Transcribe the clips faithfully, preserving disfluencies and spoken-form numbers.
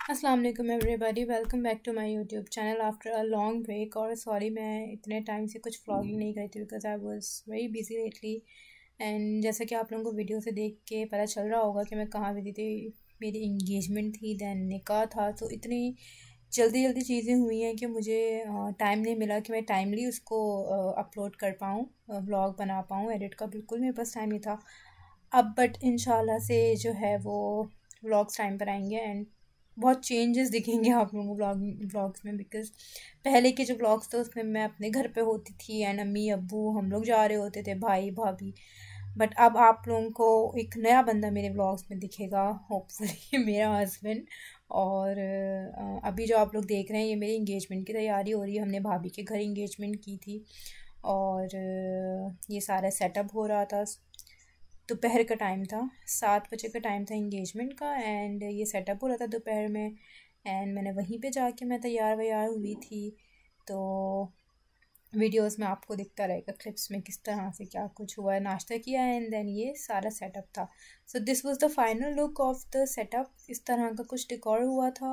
अस्सलाम वालेकुम everybody, welcome back to my YouTube channel after a long break. और sorry मैं इतने टाइम से कुछ व्लॉगिंग नहीं करी थी because I was very busy lately. And जैसा कि आप लोगों को वीडियो से देख के पता चल रहा होगा कि मैं कहाँ बिजी थी। मेरी इंगेजमेंट थी, दैन निकाह था, तो इतनी जल्दी जल्दी चीज़ें हुई हैं कि मुझे टाइम नहीं मिला कि मैं टाइमली उसको अपलोड कर पाऊँ, व्लॉग बना पाऊँ। एडिट का बिल्कुल मेरे पास टाइम नहीं था अब, बट इंशाल्लाह से जो है वो व्लॉग्स टाइम पर आएंगे एंड बहुत चेंजेस दिखेंगे आप लोगों को व्लॉग व्लॉग्स में। बिकॉज पहले के जो व्लॉग्स थे उसमें मैं अपने घर पे होती थी एंड अम्मी अब्बू हम लोग जा रहे होते थे, भाई भाभी। बट अब आप लोगों को एक नया बंदा मेरे व्लॉग्स में दिखेगा, होपफुली मेरा हस्बैंड। और अभी जो आप लोग देख रहे हैं ये मेरी इंगेजमेंट की तैयारी हो रही है। हमने भाभी के घर इंगेजमेंट की थी और ये सारा सेटअप हो रहा था। दोपहर का टाइम था, सात बजे का टाइम था इंगेजमेंट का एंड ये सेटअप हो रहा था दोपहर में। एंड मैंने वहीं पे जाके मैं तैयार वैयार हुई थी। तो वीडियोस में आपको दिखता रहेगा क्लिप्स में किस तरह से क्या कुछ हुआ है। नाश्ता किया एंड देन ये सारा सेटअप था। So this was the final look of the setup. इस तरह का कुछ डेकोर हुआ था।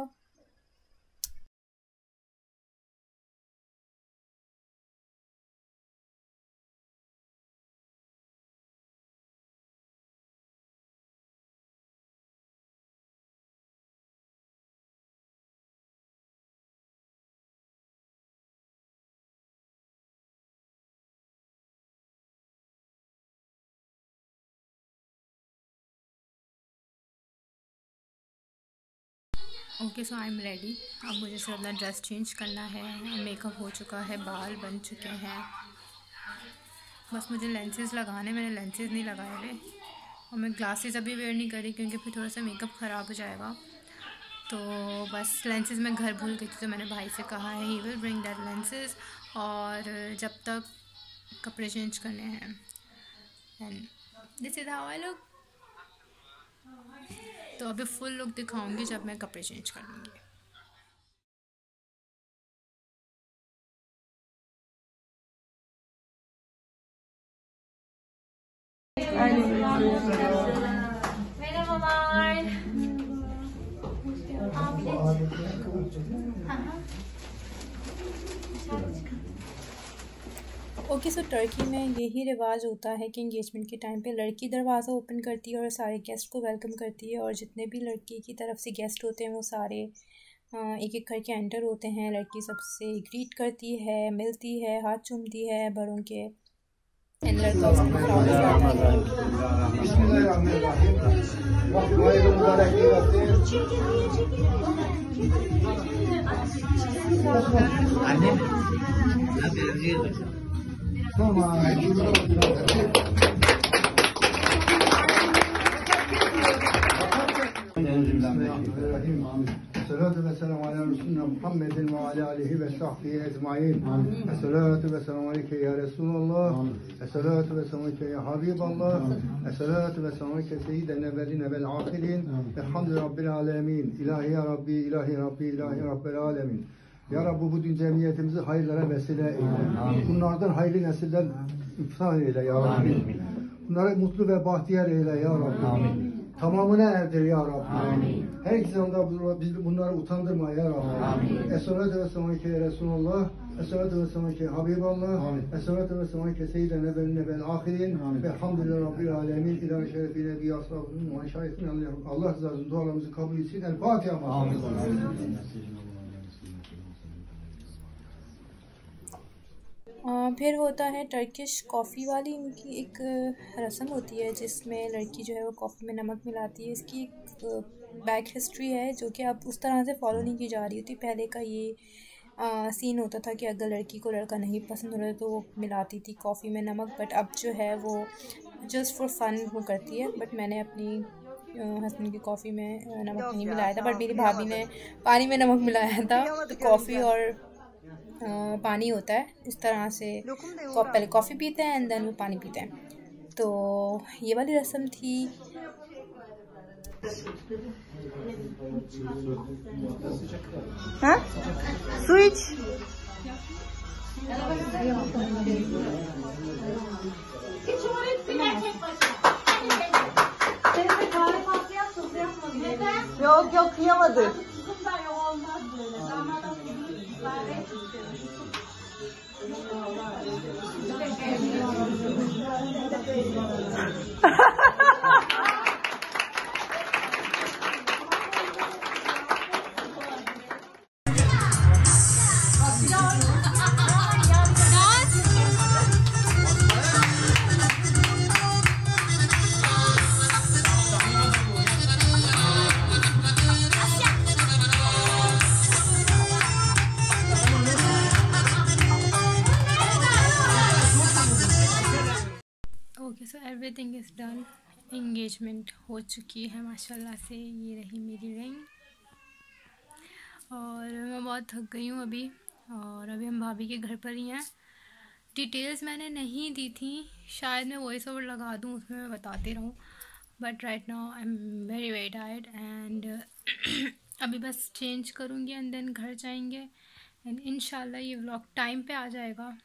Okay, so I am ready. अब मुझे सिर्फ अपना ड्रेस चेंज करना है। मेकअप हो चुका है, बाल बन चुके हैं, बस मुझे लेंसेज लगाने। मैंने लेंसेज नहीं लगाए हुए और मैं ग्लासेस अभी वेयर नहीं करी क्योंकि फिर थोड़ा सा मेकअप ख़राब हो जाएगा। तो बस लेंसेज मैं घर भूल गई थी, तो मैंने भाई से कहा है he will bring that lenses. और जब तक कपड़े चेंज करने हैं and this is how I look. तो अभी फुल लुक दिखाऊंगी जब मैं कपड़े चेंज कर लूँगी। ओके, सो टर्की में यही रिवाज होता है कि इंगेजमेंट के टाइम पे लड़की दरवाज़ा ओपन करती है और सारे गेस्ट को वेलकम करती है। और जितने भी लड़की की तरफ से गेस्ट होते हैं वो सारे एक एक करके एंटर होते हैं। लड़की सबसे ग्रीट करती है, मिलती है, हाथ चूमती है बड़ों के एंड लड़का उसको फ्लावर्स लाता الصلاة والسلام على رسولنا محمد وعلى آله وصحبه أجمعين. الصلاة والسلام عليك يا رسول الله. الصلاة والسلام عليك يا حبيب الله. الصلاة والسلام عليك سيد الأولين والآخرين. الحمد لله رب العالمين. İlahi ya Rabbi, ilahi Rabbi, ilahi Rabbil alemin. Ya Rabbi bu din cemiyetimizi hayırlara vesile eyle. Bunlardan hayırlı nesiller iftar eyle ya Rabbi. Bunları mutlu ve bahtiyar eyle ya Rabbi. Tamamına erdir ya Rabbi. Amin. Her zamanda biz bunları utandırma ya Rabbi. Es-salatu ve selamike ya Resulullah. Es-salatu ve selamike Habiballah. Es-salatu ve selamike seyyiden evveline vel ahirin. Velhamdülillah Rabbil alemin. İlahi şerefi nebi ashabının ve şahitine Allah rızasının dualarımızı kabul etsin. El Fatiha. Amin. फिर होता है Turkish coffee वाली इनकी एक रस्म होती है जिसमें लड़की जो है वो कॉफ़ी में नमक मिलाती है। इसकी एक बैक हिस्ट्री है जो कि अब उस तरह से फॉलो नहीं की जा रही होती। पहले का ये आ, सीन होता था कि अगर लड़की को लड़का नहीं पसंद हो रहा तो वो मिलाती थी कॉफ़ी में नमक। बट अब जो है वो जस्ट फॉर फन वो करती है। बट मैंने अपनी हस्बैंड की कॉफ़ी में नमक नहीं मिलाया था, बट मेरी भाभी ने पानी में नमक मिलाया था। तो कॉफ़ी और आ, पानी होता है इस तरह से। पहले कॉफ़ी पीते हैं एंड देन वो पानी पीते हैं। तो ये वाली रस्म थी। हाँ? Switch Yok yok kıyamadık. Okay, so everything is done. Engagement हो चुकी है माशाल्लाह से। ये रही मेरी रिंग और मैं बहुत थक गई हूँ अभी। और अभी हम भाभी के घर पर ही हैं। डिटेल्स मैंने नहीं दी थी, शायद मैं वॉइस ओवर लगा दूँ, उसमें मैं बताती रहूँ, but right now I am very very tired and अभी बस चेंज करूँगी एंड देन घर जाएंगे एंड इंशाल्लाह ये व्लॉग टाइम पे आ जाएगा।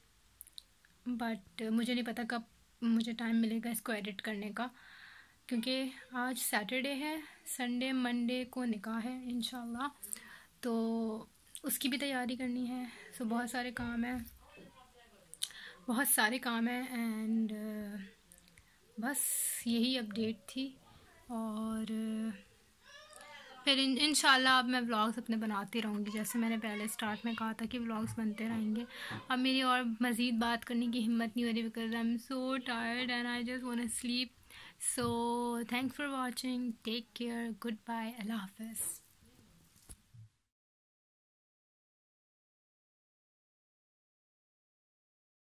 बट मुझे नहीं पता कब मुझे टाइम मिलेगा इसको एडिट करने का, क्योंकि आज सैटरडे है, संडे मंडे को निकाह है इंशाल्लाह, तो उसकी भी तैयारी करनी है। सो बहुत सारे काम हैं, बहुत सारे काम हैं एंड uh, बस यही अपडेट थी। और uh, फिर इन इंशाल्लाह अब मैं व्लॉग्स अपने बनाती रहूँगी, जैसे मैंने पहले स्टार्ट में कहा था कि व्लॉग्स बनते रहेंगे। अब मेरी और मज़ीद बात करने की हिम्मत नहीं हो रही because I am so tired and I just want to sleep. So thanks for watching, take care, good bye, अल्लाह हाफ़िज़।